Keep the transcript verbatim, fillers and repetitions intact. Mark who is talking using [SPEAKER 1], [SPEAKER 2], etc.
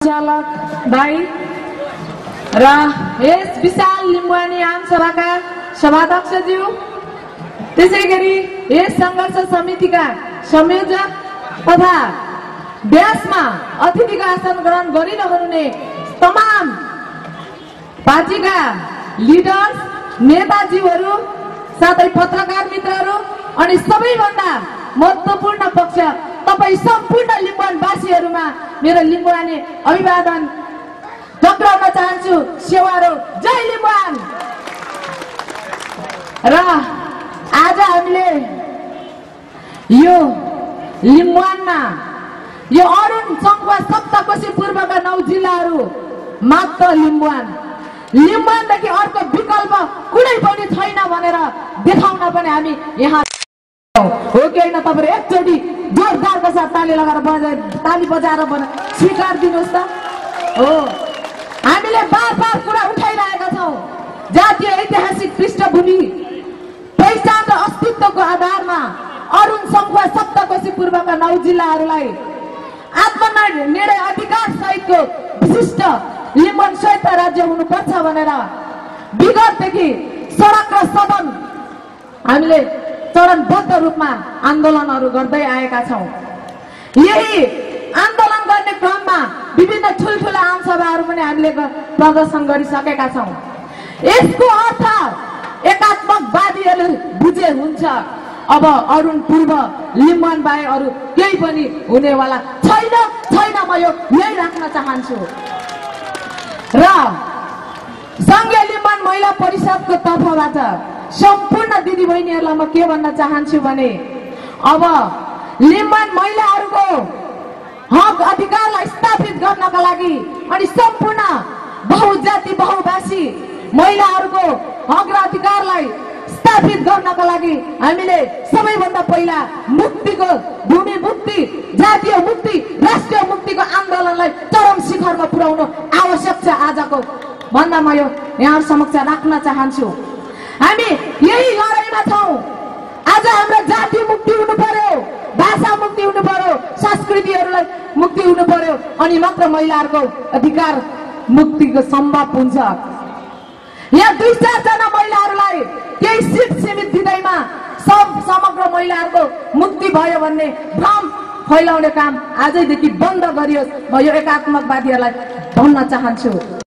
[SPEAKER 1] चालक भाइ र यस विशाल लिम्बुवानी आमसभाका सभाध्यक्षज्यू, त्यसैगरी यस संघर्ष समितिका संयोजक तथा व्यासमा अतिथिको आसन ग्रहण गरिरहने तमाम पार्टीका लिडर्स, नेताजीहरू, साथै पत्रकार मित्रहरू अनि सबैभन्दा महत्त्वपूर्ण पक्ष तपाई सम्पूर्ण लिम्बुवानवासीहरूमा मेरो लिम्बुवानी अभिवादन टक्राउन चाहन्छु। सेवारो जय लिम्बुवान। र आज हामीले यो लिम्बुवानमा यो अरुण संघवा सप्तकोशी पूर्वका नौ जिल्लाहरू मात्र लिम्बुवान लिम्बुवानदेखि अर्को विकल्प कुनै पनि छैन भनेर देखाउन पनि हामी यहाँ हो कि होइन। तपाईहरु एकचोटी जोरदारका साथ ताली लगाएर बजाए ताली बजाएर स्वीकार दिनुहोस् त। हो, हामीले बार बार कुरा उठाइरहेका छौं। जातीय ऐतिहासिक पृष्ठभूमि पहिचान र अस्तित्वको आधारमा अरुण संघवा सप्तकोशी पूर्वका नौ जिल्लाहरूलाई आत्मनिर्णय अधिकार सहितको विशिष्ट लिम्बुवान स्वायत्त राज्य हुनुपर्छ भनेर विगतदेखि सडक र सदन हामीले चरणबद्ध रूपमा आन्दोलनहरू गर्दै आएका छौं। यही आन्दोलन गर्ने क्रममा विभिन्न ठुलठुला आमसभाहरू पनि हामीले प्रदर्शन गरिसकेका छौं। यसको अर्थ एकात्मकवादीहरूले बुझे हुन्छ अब अरुण पूर्व लिम्बुवान बाहेक अरू केही पनि हुनेवाला छैन छैन म यो यही राख्न चाहन्छु। र संघीय लिम्बुवान महिला परिषदको तर्फबाट सम्पूर्ण दिदी बहिनीहरूलाई म के भन्न चाहन्छु भने अब लिम्बुवान महिलाहरूको हक अधिकारलाई स्थापित गर्नका लागि अनि सम्पूर्ण बहुजाति बहुभाषी महिलाहरूको हक र अधिकारलाई स्थापित गर्नका लागि हामीले सबैभन्दा पहिला मुक्तिको भूमि मुक्ति, जातीय मुक्ति, राष्ट्रिय मुक्तिको आन्दोलनलाई चरम शिखरमा पुर्याउनु आवश्यक छ आजको भन्दा म यो यहाँ समक्ष राख्न चाहन्छु। हामी यही लडाईँमा छौं। आज हाम्रो जाति मुक्ति हुनु पर्यो, भाषा मुक्ति हुनु पर्यो, संस्कृतिहरूलाई मुक्ति हुनु पर्यो अनि मात्र महिलाहरूको अधिकार मुक्तिको सम्भव हुन्छ। यहाँ दुई चार जना महिलाहरूलाई केही सिट सीमित दिँदैमा सब समग्र महिलाहरूको मुक्ति भयो भन्ने भ्रम फैलाउने काम आजैदेखि बन्द गरियोस्। म यो एकात्मकवादीहरूलाई भन्न चाहन्छु।